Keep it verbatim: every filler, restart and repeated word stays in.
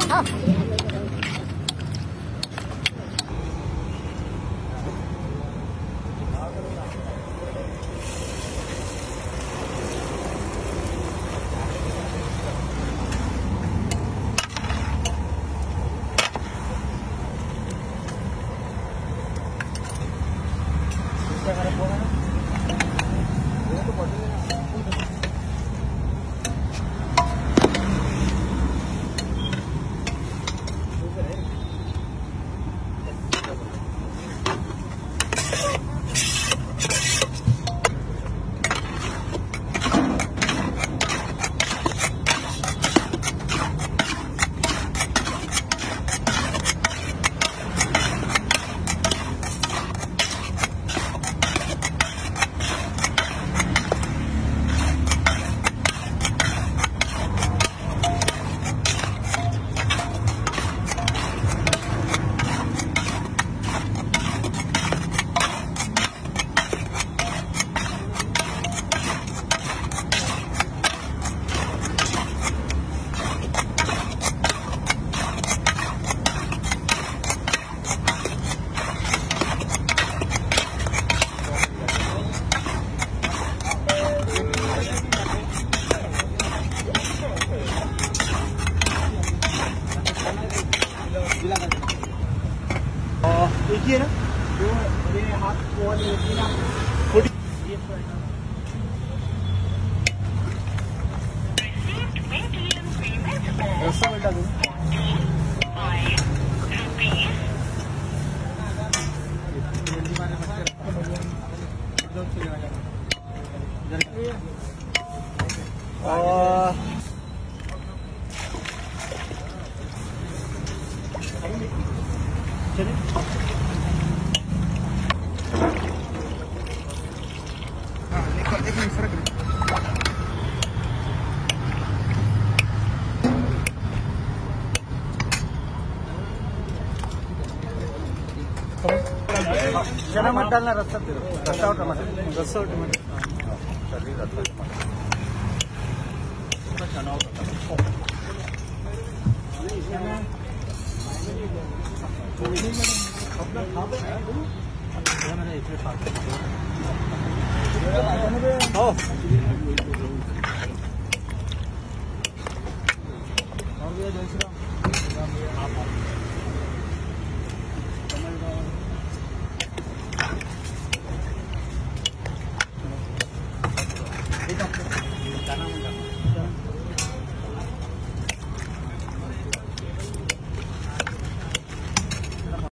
एक ही है ना जो मेरे हाथ वॉल होती है ना थोड़ी रस्सा बेटा दो चना मत डालना, रस्सा दे दो, रस्सा और टमाटर, रस्सा और टमाटर, चलिए रस्सा टमाटर, चना और टमाटर। और